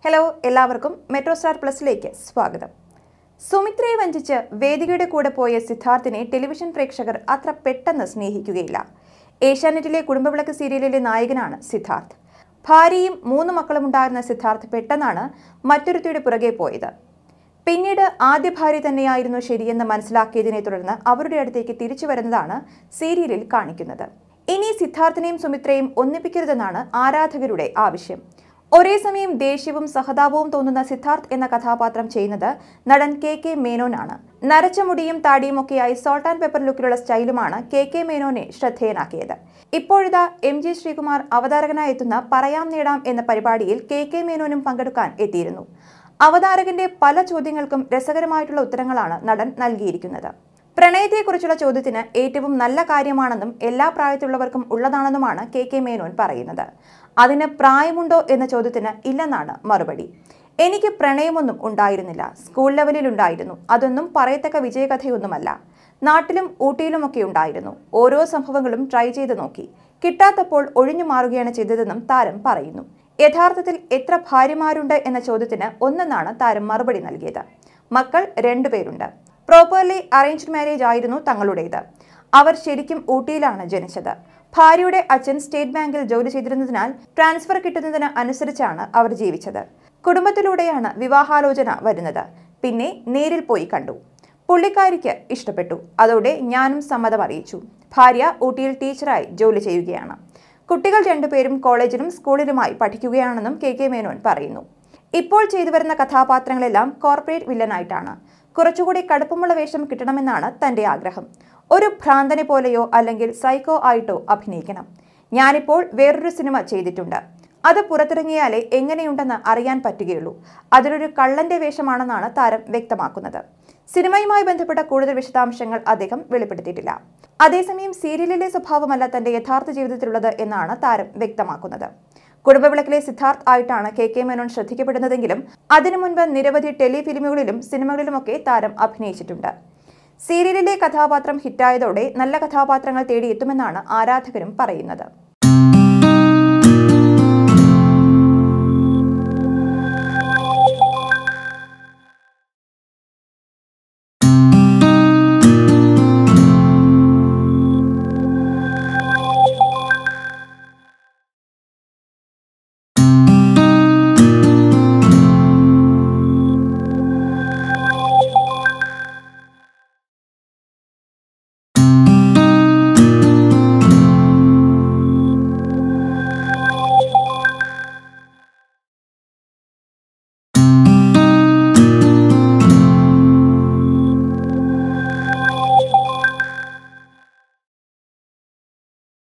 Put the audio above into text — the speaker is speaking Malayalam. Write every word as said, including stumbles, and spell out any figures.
ഹലോ, എല്ലാവർക്കും മെട്രോ സ്റ്റാർ പ്ലസിലേക്ക് സ്വാഗതം. സുമിത്രയെ വഞ്ചിച്ച് വേദികയുടെ കൂടെ പോയ സിദ്ധാർത്ഥിനെ ടെലിവിഷൻ പ്രേക്ഷകർ അത്ര പെട്ടെന്ന് സ്നേഹിക്കുകയില്ല. ഏഷ്യാനെറ്റിലെ കുടുംബവിളക്ക് സീരിയലിലെ നായകനാണ് സിദ്ധാർത്ഥ്. ഭാര്യയും മൂന്ന് മക്കളും ഉണ്ടായിരുന്ന സിദ്ധാർത്ഥ് പെട്ടെന്നാണ് മറ്റൊരുത്തിയുടെ പുറകെ പോയത്. പിന്നീട് ആദ്യ ഭാര്യ തന്നെയായിരുന്നു ശരിയെന്ന് മനസ്സിലാക്കിയതിനെ തുടർന്ന് അവരുടെ അടുത്തേക്ക് തിരിച്ചു വരുന്നതാണ് സീരിയലിൽ കാണിക്കുന്നത്. ഇനി സിദ്ധാർത്ഥിനെയും സുമിത്രയും ഒന്നിപ്പിക്കരുതെന്നാണ് ആരാധകരുടെ ആവശ്യം. ഒരേ സമയം ദേഷ്യവും സഹതാപവും തോന്നുന്ന സിദ്ധാർത്ഥ് എന്ന കഥാപാത്രം ചെയ്യുന്നത് നടൻ കെ കെ മേനോനാണ്. നരച്ച മുടിയും താടിയും ഒക്കെയായി സോൾട്ട് ആൻഡ് പെപ്പർ ലുക്കിലുള്ള സ്റ്റൈലുമാണ് കെ കെ മേനോനെ ശ്രദ്ധേയനാക്കിയത്. ഇപ്പോഴിതാ എം ജി ശ്രീകുമാർ അവതാരകനായി എത്തുന്ന പറയാം നേടാം എന്ന പരിപാടിയിൽ കെ കെ മേനോനും പങ്കെടുക്കാൻ എത്തിയിരുന്നു. അവതാരകന്റെ പല ചോദ്യങ്ങൾക്കും രസകരമായിട്ടുള്ള ഉത്തരങ്ങളാണ് നടൻ നൽകിയിരിക്കുന്നത്. പ്രണയത്തെക്കുറിച്ചുള്ള ചോദ്യത്തിന് ഏറ്റവും നല്ല കാര്യമാണെന്നും എല്ലാ പ്രായത്തിലുള്ളവർക്കും ഉള്ളതാണെന്നുമാണ് കെ കെ മേനോൻ പറയുന്നത്. അതിന് പ്രായമുണ്ടോ എന്ന ചോദ്യത്തിന് ഇല്ലെന്നാണ് മറുപടി. എനിക്ക് പ്രണയമൊന്നും ഉണ്ടായിരുന്നില്ല, സ്കൂൾ ലെവലിൽ ഉണ്ടായിരുന്നു. അതൊന്നും പറയത്തക്ക വിജയകഥയൊന്നുമല്ല. നാട്ടിലും ഊട്ടിയിലുമൊക്കെ ഉണ്ടായിരുന്നു. ഓരോ സംഭവങ്ങളും ട്രൈ ചെയ്ത് നോക്കി. കിട്ടാത്തപ്പോൾ ഒഴിഞ്ഞു മാറുകയാണ് ചെയ്തതെന്നും താരം പറയുന്നു. യഥാർത്ഥത്തിൽ എത്ര ഭാര്യമാരുണ്ട് എന്ന ചോദ്യത്തിന് ഒന്നെന്നാണ് താരം മറുപടി നൽകിയത്. മക്കൾ രണ്ടുപേരുണ്ട്. പ്രോപ്പർലി അറേഞ്ച്ഡ് മാരേജ് ആയിരുന്നു തങ്ങളുടേത്. അവർ ശരിക്കും ഊട്ടിയിലാണ് ജനിച്ചത്. ഭാര്യയുടെ അച്ഛൻ സ്റ്റേറ്റ് ബാങ്കിൽ ജോലി ചെയ്തിരുന്നതിനാൽ ട്രാൻസ്ഫർ കിട്ടുന്നതിന് അനുസരിച്ചാണ് അവർ ജീവിച്ചത്. കുടുംബത്തിലൂടെയാണ് വിവാഹാലോചന വരുന്നത്. പിന്നെ നേരിൽ പോയി കണ്ടു. പുള്ളിക്കാരിക്ക് ഇഷ്ടപ്പെട്ടു. അതോടെ ഞാനും സമ്മതം അറിയിച്ചു. ഭാര്യ ഊട്ടിയിൽ ടീച്ചറായി ജോലി ചെയ്യുകയാണ്. കുട്ടികൾ രണ്ടുപേരും കോളേജിലും സ്കൂളിലുമായി പഠിക്കുകയാണെന്നും കെ കെ മേനോൻ പറയുന്നു. ഇപ്പോൾ ചെയ്തു വരുന്ന കഥാപാത്രങ്ങളെല്ലാം കോർപ്പറേറ്റ് വില്ലനായിട്ടാണ്. കുറച്ചുകൂടി കടുപ്പമുള്ള വേഷം കിട്ടണമെന്നാണ് തന്റെ ആഗ്രഹം. ഒരു ഭ്രാന്തനെ പോലെയോ അല്ലെങ്കിൽ സൈക്കോ ആയിട്ടോ അഭിനയിക്കണം. ഞാനിപ്പോൾ വേറൊരു സിനിമ ചെയ്തിട്ടുണ്ട്. അത് പുറത്തിറങ്ങിയാലേ എങ്ങനെയുണ്ടെന്ന് അറിയാൻ പറ്റുകയുള്ളൂ. അതിലൊരു കള്ളന്റെ വേഷമാണെന്നാണ് താരം വ്യക്തമാക്കുന്നത്. സിനിമയുമായി ബന്ധപ്പെട്ട കൂടുതൽ വിശദാംശങ്ങൾ അദ്ദേഹം വെളിപ്പെടുത്തിയിട്ടില്ല. അതേസമയം സീരിയലിലെ സ്വഭാവമല്ല തന്റെ യഥാർത്ഥ ജീവിതത്തിലുള്ളത് എന്നാണ് താരം വ്യക്തമാക്കുന്നത്. കുടുംബവിളക്കിലെ സിദ്ധാർത്ഥ് ആയിട്ടാണ് കെ കെ മേനോൻ ശ്രദ്ധിക്കപ്പെടുന്നതെങ്കിലും അതിനു മുൻപ് നിരവധി ടെലിഫിലിമുകളിലും സിനിമകളിലുമൊക്കെ താരം അഭിനയിച്ചിട്ടുണ്ട്. സീരിയലിലെ കഥാപാത്രം ഹിറ്റായതോടെ നല്ല കഥാപാത്രങ്ങൾ തേടിയെത്തുമെന്നാണ് ആരാധകരും പറയുന്നത്.